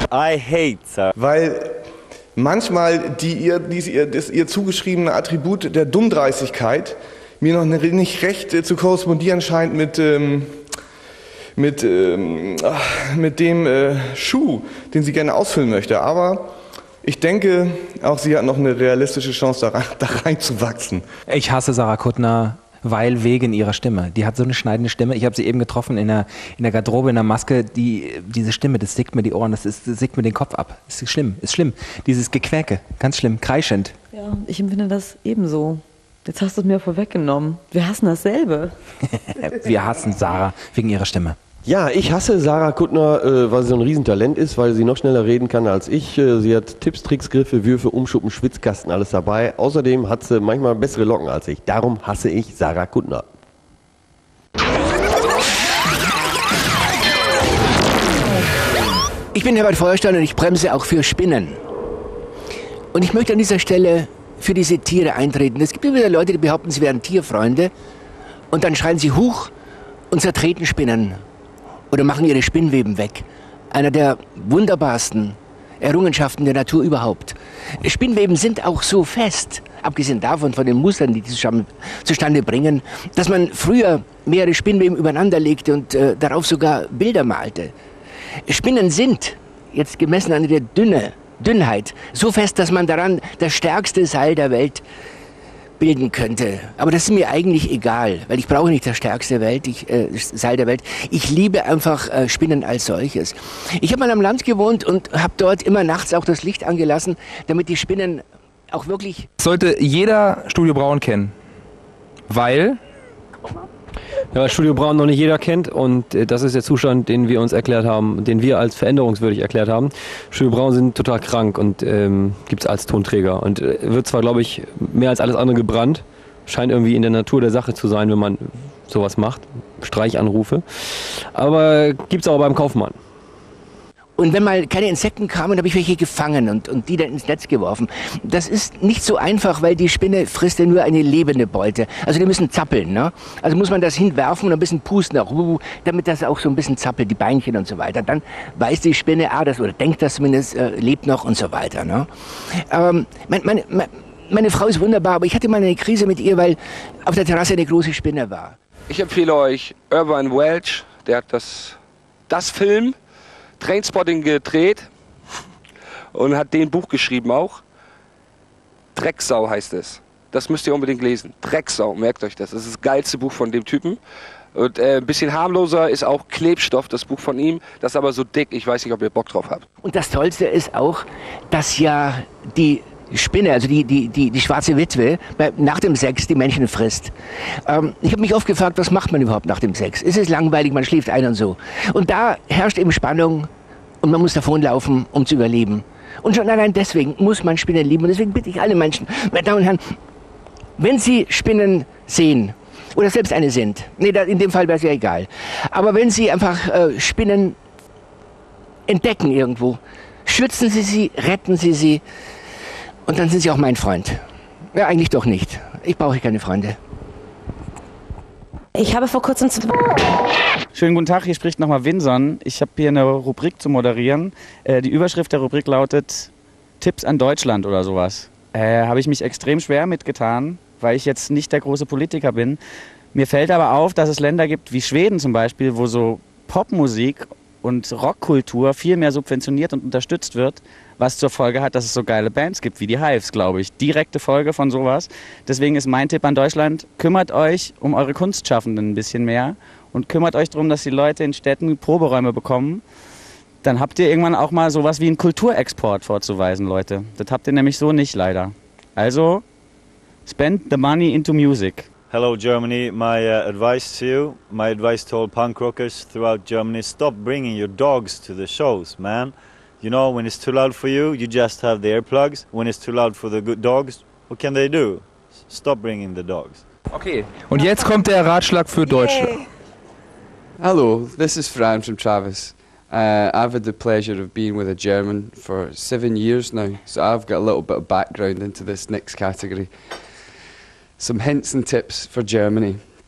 I hate Sarah. Weil manchmal das ihr zugeschriebene Attribut der Dummdreistigkeit mir noch nicht recht zu korrespondieren scheint mit dem Schuh, den sie gerne ausfüllen möchte. Aber ich denke, auch sie hat noch eine realistische Chance, da reinzuwachsen. Ich hasse Sarah Kuttner, weil wegen ihrer Stimme. Die hat so eine schneidende Stimme. Ich habe sie eben getroffen in der Garderobe, in der Maske. Diese Stimme, das sickt mir die Ohren, das sickt mir den Kopf ab. Ist schlimm. Dieses Gequäke, ganz schlimm, kreischend. Ja, ich empfinde das ebenso. Jetzt hast du es mir vorweggenommen. Wir hassen dasselbe. Wir hassen Sarah wegen ihrer Stimme. Ja, ich hasse Sarah Kuttner, weil sie so ein Riesentalent ist, weil sie noch schneller reden kann als ich. Sie hat Tipps, Tricks, Griffe, Würfe, Umschuppen, Schwitzkasten, alles dabei. Außerdem hat sie manchmal bessere Locken als ich. Darum hasse ich Sarah Kuttner. Ich bin Herbert Feuerstein und ich bremse auch für Spinnen. Und ich möchte an dieser Stelle für diese Tiere eintreten. Es gibt immer wieder Leute, die behaupten, sie wären Tierfreunde und dann schreien sie Huch und zertreten Spinnen oder machen ihre Spinnweben weg. Einer der wunderbarsten Errungenschaften der Natur überhaupt. Spinnweben sind auch so fest, abgesehen davon von den Mustern, die zustande bringen, dass man früher mehrere Spinnweben übereinander legte und darauf sogar Bilder malte. Spinnen sind, jetzt gemessen an der Dünnheit, so fest, dass man daran das stärkste Seil der Welt bilden könnte. Aber das ist mir eigentlich egal, weil ich brauche nicht das stärkste Seil der Welt. Ich liebe einfach Spinnen als solches. Ich habe mal am Land gewohnt und habe dort immer nachts auch das Licht angelassen, damit die Spinnen auch wirklich... Sollte jeder Studio Braun kennen, weil... Ja, weil Studio Braun noch nicht jeder kennt und das ist der Zustand, den wir uns erklärt haben, den wir als veränderungswürdig erklärt haben. Studio Braun sind total krank und gibt es als Tonträger und wird zwar, glaube ich, mehr als alles andere gebrannt, scheint irgendwie in der Natur der Sache zu sein, wenn man sowas macht, Streichanrufe, aber gibt es auch beim Kaufmann. Und wenn mal keine Insekten kamen, habe ich welche gefangen und die dann ins Netz geworfen. Das ist nicht so einfach, weil die Spinne frisst ja nur eine lebende Beute. Also die müssen zappeln, ne? Also muss man das hinwerfen und ein bisschen pusten, auch, damit das auch so ein bisschen zappelt, die Beinchen und so weiter. Dann weiß die Spinne, oder denkt das zumindest, lebt noch und so weiter, ne? Meine Frau ist wunderbar, aber ich hatte mal eine Krise mit ihr, weil auf der Terrasse eine große Spinne war. Ich empfehle euch Irvine Welsh, der hat das Film Trainspotting gedreht und hat den Buch geschrieben auch. Drecksau heißt es. Das müsst ihr unbedingt lesen. Drecksau, merkt euch das. Das ist das geilste Buch von dem Typen. Und ein bisschen harmloser ist auch Klebstoff, das Buch von ihm. Das ist aber so dick, ich weiß nicht, ob ihr Bock drauf habt. Und das Tollste ist auch, dass ja die Spinne, also die schwarze Witwe, nach dem Sex die Männchen frisst. Ich habe mich oft gefragt, was macht man überhaupt nach dem Sex? Ist es langweilig, man schläft ein und so. Und da herrscht eben Spannung und man muss davonlaufen, um zu überleben. Und schon allein deswegen muss man Spinnen lieben. Und deswegen bitte ich alle Menschen, meine Damen und Herren, wenn Sie Spinnen sehen, oder selbst eine sind, in dem Fall wäre es ja egal, aber wenn Sie einfach Spinnen entdecken irgendwo, schützen Sie sie, retten Sie sie, und dann sind Sie auch mein Freund. Ja, eigentlich doch nicht. Ich brauche keine Freunde. Ich habe vor kurzem... Schönen guten Tag, hier spricht nochmal Winson. Ich habe hier eine Rubrik zu moderieren. Die Überschrift der Rubrik lautet Tipps an Deutschland oder sowas. Habe ich mich extrem schwer mitgetan, weil ich jetzt nicht der große Politiker bin. Mir fällt aber auf, dass es Länder gibt wie Schweden zum Beispiel, wo so Popmusik und Rockkultur viel mehr subventioniert und unterstützt wird, was zur Folge hat, dass es so geile Bands gibt wie die Hives, glaube ich. Direkte Folge von sowas. Deswegen ist mein Tipp an Deutschland, kümmert euch um eure Kunstschaffenden ein bisschen mehr und kümmert euch darum, dass die Leute in Städten Proberäume bekommen. Dann habt ihr irgendwann auch mal sowas wie einen Kulturexport vorzuweisen, Leute. Das habt ihr nämlich so nicht, leider. Also, spend the money into music. Hello Germany, my advice to you, my advice to all punk rockers throughout Germany, stop bringing your dogs to the shows, man. You know, when it's too loud for you, you just have the earplugs. When it's too loud for the good dogs, what can they do? Stop bringing the dogs. Okay, und jetzt kommt der Ratschlag für Deutschland. Hello, this is Fran from Travis. I've had the pleasure of being with a German for 7 years now, so I've got a little bit of background into this next category. Some hints and tips for Germany.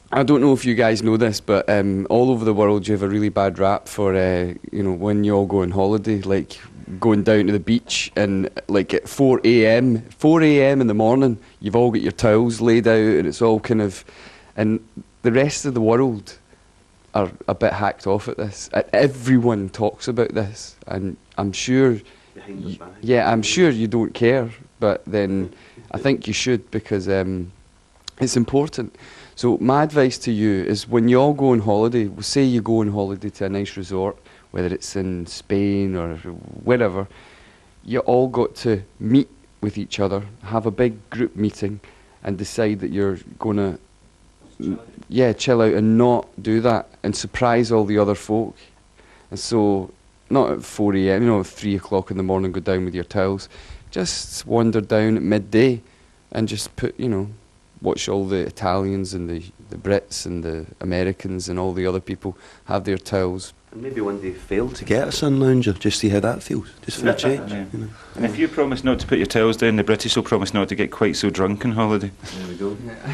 I don't know if you guys know this, but all over the world you have a really bad rap for, when you all go on holiday, like going down to the beach and like at 4 a.m. in the morning, you've all got your towels laid out and it's all kind of... And the rest of the world are a bit hacked off at this. Everyone talks about this, and I'm sure... I'm sure you don't care, but then I think you should because it's important. So my advice to you is when you all go on holiday, say you go on holiday to a nice resort, whether it's in Spain or wherever, you all got to meet with each other, have a big group meeting and decide that you're going to chill out and not do that and surprise all the other folk. And so not at 4 a.m, at 3 o'clock in the morning go down with your towels, just wander down at midday and just watch all the Italians and the Brits and the Americans and all the other people have their towels. And maybe one day fail to get a sun lounger, just see how that feels, just for a change. Yeah. And if you promise not to put your towels down, the British will promise not to get quite so drunk on holiday. There we go.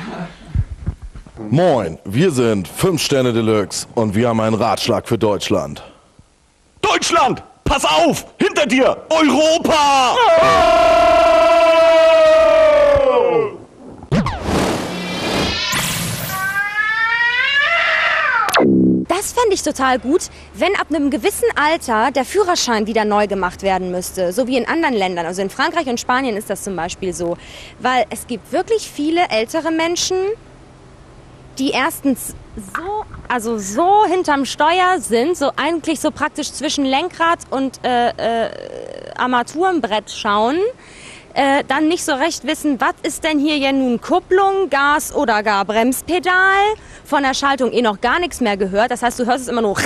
Moin, wir sind 5 Sterne Deluxe und wir haben einen Ratschlag für Deutschland. Deutschland, pass auf, hinter dir, Europa! Das fände ich total gut, wenn ab einem gewissen Alter der Führerschein wieder neu gemacht werden müsste, so wie in anderen Ländern. Also in Frankreich und Spanien ist das zum Beispiel so, weil es gibt wirklich viele ältere Menschen, die erstens so hinterm Steuer sind, so eigentlich so praktisch zwischen Lenkrad und Armaturenbrett schauen, dann nicht so recht wissen, was ist denn hier ja nun Kupplung, Gas oder gar Bremspedal, von der Schaltung noch gar nichts mehr gehört, das heißt, du hörst es immer nur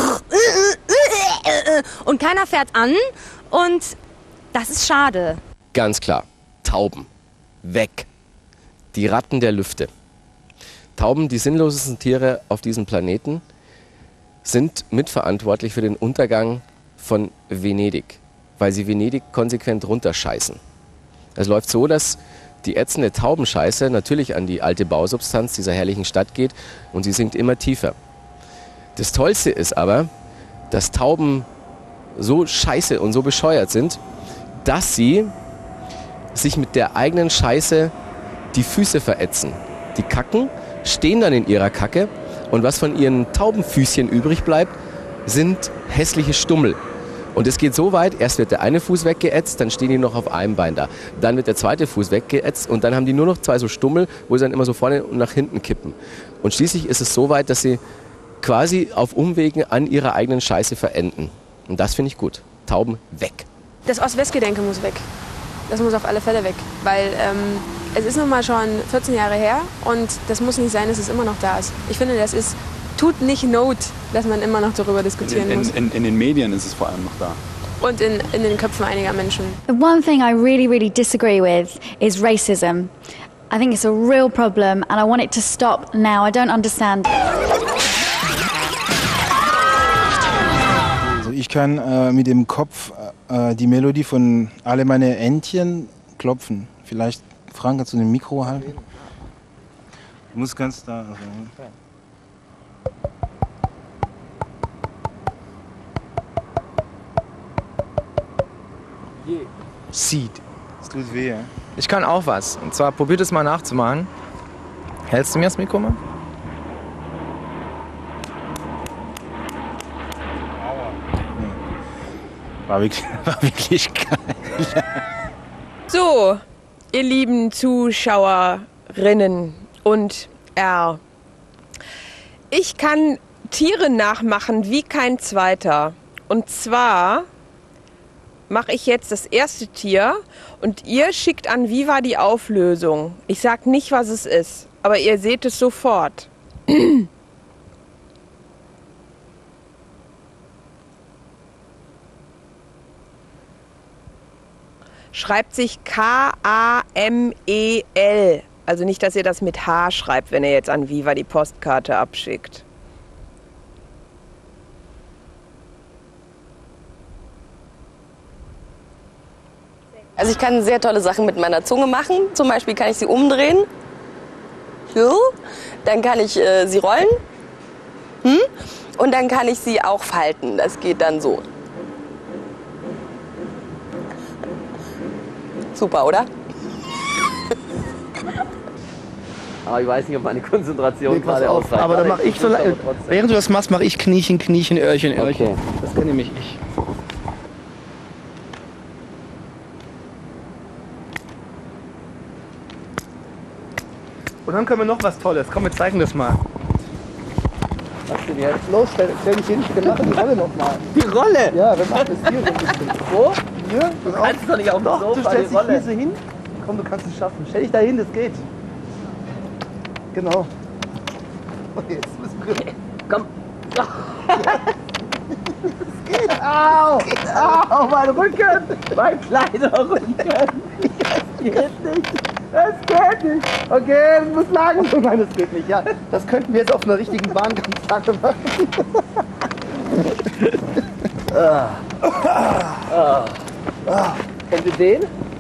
und keiner fährt an und das ist schade. Ganz klar, Tauben, weg, die Ratten der Lüfte. Tauben, die sinnlosesten Tiere auf diesem Planeten, sind mitverantwortlich für den Untergang von Venedig, weil sie Venedig konsequent runterscheißen. Es läuft so, dass die ätzende Taubenscheiße natürlich an die alte Bausubstanz dieser herrlichen Stadt geht und sie sinkt immer tiefer. Das Tollste ist aber, dass Tauben so scheiße und so bescheuert sind, dass sie sich mit der eigenen Scheiße die Füße verätzen. Die kacken, stehen dann in ihrer Kacke und was von ihren Taubenfüßchen übrig bleibt, sind hässliche Stummel. Und es geht so weit, erst wird der eine Fuß weggeätzt, dann stehen die noch auf einem Bein da. Dann wird der zweite Fuß weggeätzt und dann haben die nur noch 2 so Stummel, wo sie dann immer so vorne und nach hinten kippen. Und schließlich ist es so weit, dass sie quasi auf Umwegen an ihrer eigenen Scheiße verenden. Und das finde ich gut. Tauben weg. Das Ost-West-Gedenke muss weg. Das muss auf alle Fälle weg, weil es ist nun mal schon 14 Jahre her und das muss nicht sein, dass es immer noch da ist. Ich finde, tut nicht Not, dass man immer noch darüber diskutieren muss. In den Medien ist es vor allem noch da. Und in den Köpfen einiger Menschen. The one thing I really, really disagree with is racism. I think it's a real problem and I want it to stop now. I don't understand. Also ich kann mit dem Kopf die Melodie von Alle meine Entchen klopfen. Vielleicht, Frank, kannst du den Mikro halten? Du musst ganz da... Also, Seed. Das tut weh, ja? Ich kann auch was. Und zwar, probiert es mal nachzumachen. Hältst du mir das Mikro mal? War wirklich geil. So, ihr lieben Zuschauerinnen und ich kann Tiere nachmachen wie kein zweiter. Und zwar mache ich jetzt das erste Tier und ihr schickt an, wie war die Auflösung. Ich sag nicht, was es ist, aber ihr seht es sofort. Schreibt sich Kamel. Also nicht, dass ihr das mit H schreibt, wenn ihr jetzt an Viva die Postkarte abschickt. Also ich kann sehr tolle Sachen mit meiner Zunge machen. Zum Beispiel kann ich sie umdrehen. Dann kann ich sie rollen. Und dann kann ich sie auch falten. Das geht dann so. Super, oder? Aber ich weiß nicht, ob meine Konzentration gerade ausreicht. Aber dann mache ich so lange. Während du das machst, mache ich Kniechen, Kniechen, Öhrchen, Öhrchen. Okay. Das kann nämlich ich. Und dann können wir noch was Tolles. Komm, wir zeigen das mal. Was denn jetzt? Los, stell dich hin. Wir machen die Rolle nochmal. Die Rolle? Ja, wir machen das hier so ein bisschen. Wo? Hier? Du kannst doch nicht auf dem Doch, Sofa, du stellst die dich Rolle. hier so hin. Komm, du kannst es schaffen. Stell dich da hin, das geht. Genau. Okay, jetzt müssen wir... Komm. Das geht. Au! Au, mein Rücken! Mein kleiner Rücken! Das geht nicht! Das geht nicht! Okay, es muss lang! Nein, das geht nicht, ja. Das könnten wir jetzt auf einer richtigen Bahn ganz lange machen. Kennt ihr den?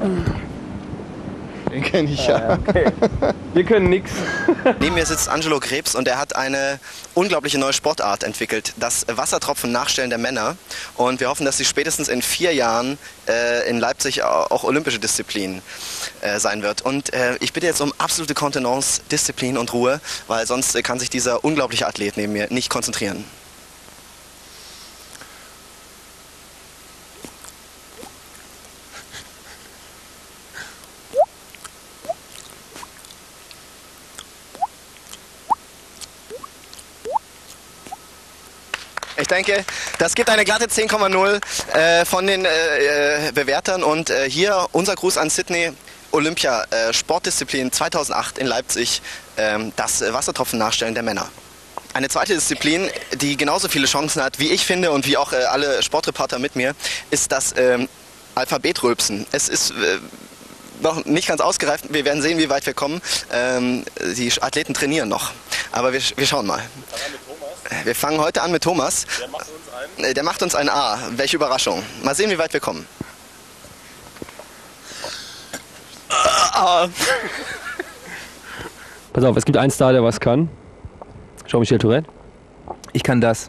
Den kenne ich ja. Okay. Wir können nix. Neben mir sitzt Angelo Krebs und er hat eine unglaubliche neue Sportart entwickelt, das Wassertropfen nachstellen der Männer. Und wir hoffen, dass sie spätestens in 4 Jahren in Leipzig auch olympische Disziplin sein wird. Und ich bitte jetzt um absolute Kontenance, Disziplin und Ruhe, weil sonst kann sich dieser unglaubliche Athlet neben mir nicht konzentrieren. Ich denke, das gibt eine glatte 10,0 von den Bewertern. Und hier unser Gruß an Sydney, Olympia, Sportdisziplin 2008 in Leipzig, das Wassertropfen nachstellen der Männer. Eine zweite Disziplin, die genauso viele Chancen hat, wie ich finde und wie auch alle Sportreporter mit mir, ist das Alphabetrülpsen. Es ist noch nicht ganz ausgereift, wir werden sehen, wie weit wir kommen. Die Athleten trainieren noch, aber wir schauen mal. Wir fangen heute an mit Thomas. Der macht uns ein A. Welche Überraschung. Mal sehen, wie weit wir kommen. Pass auf, es gibt einen Star, der was kann. Jean-Michel Tourette. Ich kann das.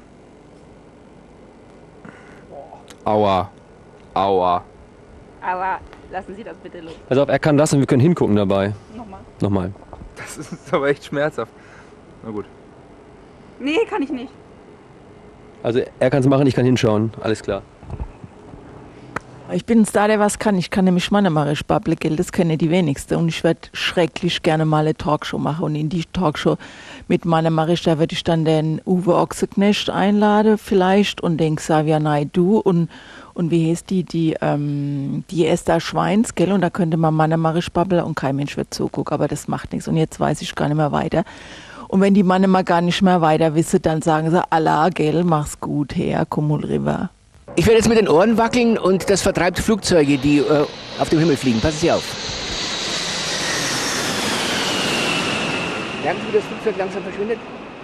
Aua. Aua. Aber lassen Sie das bitte los. Pass auf, er kann das und wir können hingucken dabei. Nochmal. Das ist aber echt schmerzhaft. Na gut. Nee, kann ich nicht. Also er kann es machen, ich kann hinschauen. Alles klar. Ich bin ein Star, der was kann. Ich kann nämlich Mannemarisch babble, gell? Das kennen die wenigsten. Und ich werde schrecklich gerne mal eine Talkshow machen. Und in die Talkshow mit Mannemarisch, da würde ich dann den Uwe Ochsenknecht einladen vielleicht und den Xavier Naidoo und wie heißt die Esther Schweins, gell? Und da könnte man Mannemarisch babbeln und kein Mensch wird zugucken. Aber das macht nichts. Und jetzt weiß ich gar nicht mehr weiter. Und wenn die Mann mal gar nicht mehr weiter wissen, dann sagen sie, Allah, gell, mach's gut, her, komm mal rüber. Ich werde jetzt mit den Ohren wackeln und das vertreibt Flugzeuge, die auf dem Himmel fliegen. Passen Sie auf. Merken Sie, wie das Flugzeug langsam verschwindet?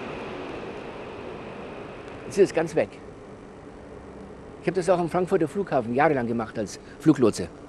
Jetzt ist es ganz weg. Ich habe das auch am Frankfurter Flughafen jahrelang gemacht als Fluglotse.